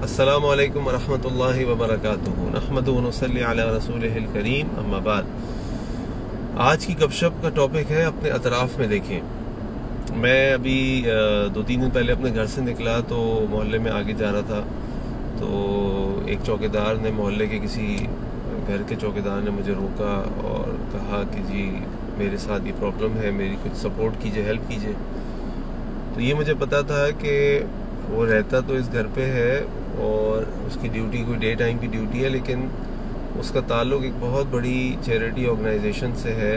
السلام علیکم ورحمۃ اللہ وبرکاتہ نحمدہ و نصلی علی رسولہ الکریم اما بعد۔ آج کی گپ شپ کا ٹاپک ہے اپنے اطراف میں دیکھیں۔ میں ابھی 2-3 دن پہلے اپنے گھر سے نکلا تو محلے میں آگے جا رہا تھا، تو ایک چوکیدار نے، محلے کے کسی گھر کے چوکیدار نے مجھے روکا اور کہا کہ جی میرے ساتھ یہ پرابلم ہے، میری کچھ سپورٹ کیجئے، ہیلپ کیجئے۔ تو یہ مجھے پتا تھا کہ وہ رہتا تو اس گھر پہ ہے اور اس کی ڈیوٹی کوئی ڈے ٹائم کی ڈیوٹی ہے، لیکن اس کا تعلق ایک بہت بڑی چیریٹی آرگنائزیشن سے ہے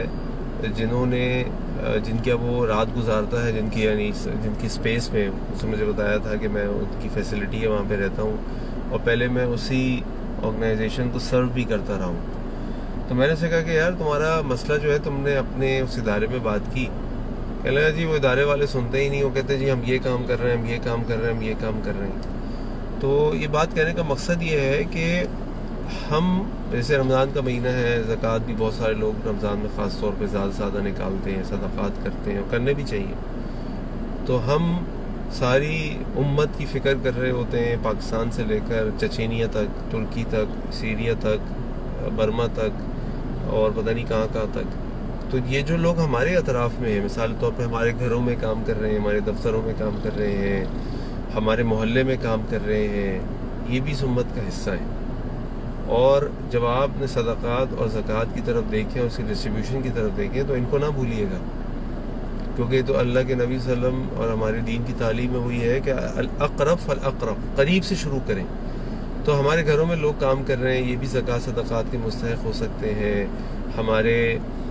جن کا وہ رات گزارتا ہے، جن کی سپیس میں اس نے مجھے بتایا تھا کہ میں ان کی فیسلٹی ہے وہاں پہ رہتا ہوں، اور پہلے میں اسی آرگنائزیشن کو سرو بھی کرتا رہا ہوں۔ تو میں نے سے کہا کہ یار تمہارا مسئلہ جو ہے تم نے اپنے اس ادارے میں بات کی؟ کہنے لگا جی وہ ادارے والے سنتے ہی نہیں، وہ کہتے ہیں جی ہم یہ کام کر رہے ہیں، ہم یہ کام کر رہے ہیں، ہم یہ کام کر رہے ہیں۔ تو یہ بات کہنے کا مقصد یہ ہے کہ ہم جیسے رمضان کا مہینہ ہے، زکوٰۃ بھی بہت سارے لوگ رمضان میں خاص طور پہ زیادہ نکالتے ہیں، صدقات کرتے ہیں، اور کرنے بھی چاہیے۔ تو ہم ساری امت کی فکر کر رہے ہوتے ہیں، پاکستان سے لے کر چچینیا تک، ترکی تک، سیریا تک، برما تک، اور پتہ نہیں کہاں تک۔ تو یہ جو لوگ ہمارے اطراف میں ہیں، مثال طور پہ ہمارے گھروں میں کام کر رہے ہیں، ہمارے دفتروں میں کام کر رہے ہیں، ہمارے محلے میں کام کر رہے ہیں، یہ بھی اس امت کا حصہ ہے۔ اور جب آپ نے صدقات اور زکوٰۃ کی طرف دیکھیں اور اس کی ڈسٹریبیوشن کی طرف دیکھیں تو ان کو نہ بھولیے گا، کیونکہ تو اللہ کے نبی صلی اللہ علیہ وسلم اور ہمارے دین کی تعلیم میں وہی ہے کہ الاقرب فالاقرب، قریب سے شروع کریں۔ تو ہمارے گھروں میں لوگ کام کر رہے ہیں، یہ بھی زکوٰۃ صدقات کے مستحق ہو سکتے ہیں، ہمارے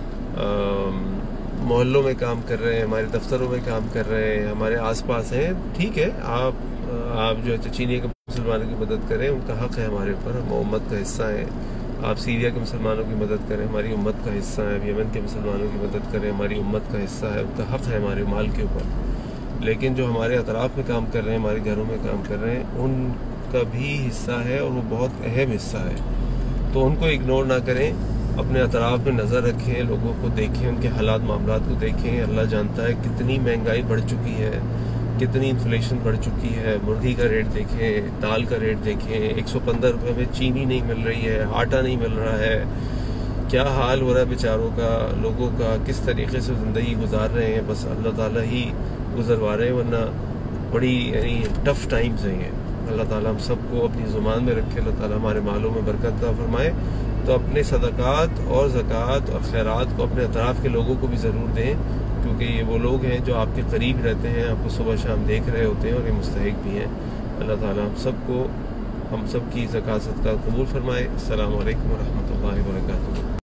محلوں میں کام کر رہے ہیں، ہمارے دفتروں میں کام کر رہے ہیں، ہمارے آس پاس ہیں، ٹھیک ہے، آپ جو ہے چچینیا کے مسلمانوں کی مدد کریں، ان کا حق ہے ہمارے اوپر، ہم امت کا حصہ ہیں۔ آپ سیریا کے مسلمانوں کی مدد کریں، ہماری امت کا حصہ ہے۔ یمن کے مسلمانوں کی مدد کریں، ہماری امت کا حصہ ہے، ان کا حق ہے ہمارے مال کے اوپر۔ لیکن جو ہمارے اطراف میں کام کر رہے ہیں، ہمارے گھروں میں کام کر رہے ہیں، ان کا بھی حصہ ہے، اور وہ بہت اہم حصہ ہے۔ تو ان کو اگنور نہ کریں، اپنے اطراف میں نظر رکھیں، لوگوں کو دیکھیں، ان کے حالات معاملات کو دیکھیں۔ اللہ جانتا ہے کتنی مہنگائی بڑھ چکی ہے، کتنی انفلیشن بڑھ چکی ہے۔ مرغی کا ریٹ دیکھیں، دال کا ریٹ دیکھیں، 115 روپے میں چینی نہیں مل رہی ہے، آٹا نہیں مل رہا ہے، کیا حال ہو رہا ہے بیچاروں کا، لوگوں کا، کس طریقے سے زندگی گزار رہے ہیں۔ بس اللہ تعالیٰ ہی گزروا رہے ہیں، ورنہ بڑی ٹف ٹائمز ہیں یہ۔ اللہ تعالیٰ ہم سب کو اپنی زبان میں رکھے، اللہ تعالیٰ ہمارے مالوں میں برکت عطا فرمائے۔ تو اپنے صدقات اور زکوٰۃ اور خیرات کو اپنے اطراف کے لوگوں کو بھی ضرور دیں، کیونکہ یہ وہ لوگ ہیں جو آپ کے قریب رہتے ہیں، آپ کو صبح شام دیکھ رہے ہوتے ہیں، اور یہ مستحق بھی ہیں۔ اللہ تعالیٰ ہم سب کی زکوٰۃ صدقات قبول فرمائے۔ السلام علیکم ورحمۃ اللہ وبرکاتہ۔